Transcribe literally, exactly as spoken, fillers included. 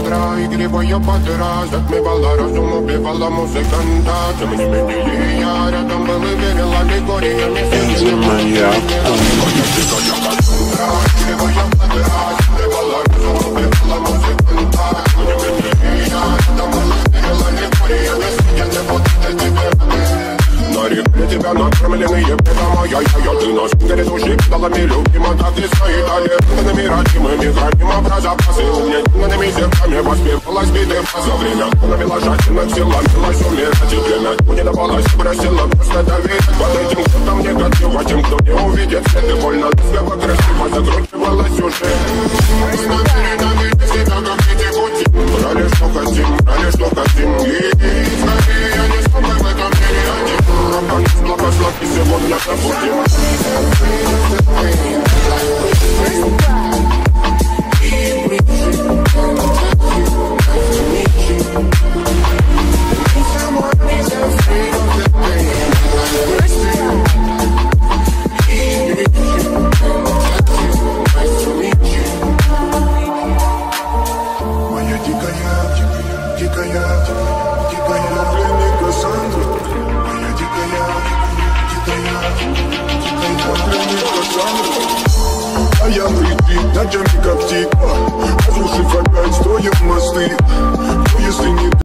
утра игривая подыра затмевала разум, убивала музыканта. Тем не менее я рядом был и верила легориями. Энзи маньяк. Игривая подыра затмевала разум, убивала музыканта. Тем не менее я рядом был и верила легориями. Я не буду тебе. На реке тебя накормленные бегом, ай-яй-яй, ты наш горит души, педалами любима, так и стоит олегами, родимыми, храним образопасы, умненными зерками воспевалась биты за время, навела жадина, сила, милась умирать, и время не давалась, бросила просто доверить под этим, кто там негатив, а тем, кто не увидит свет, и больно, ласково, красиво закручивалась уже. Мы с нами навели себя, как эти пути, брали, что хотим, брали, что хотим, и скорее я не смог в этом мире один. Благослови сегодня забудем. Моя дикая, дикая, дикая пленник Кассандра. Моя дикая, дикая, дикая пленник Кассандра. А я прикрыт ночами как птица, разрушив опять стоя мосты. Но если не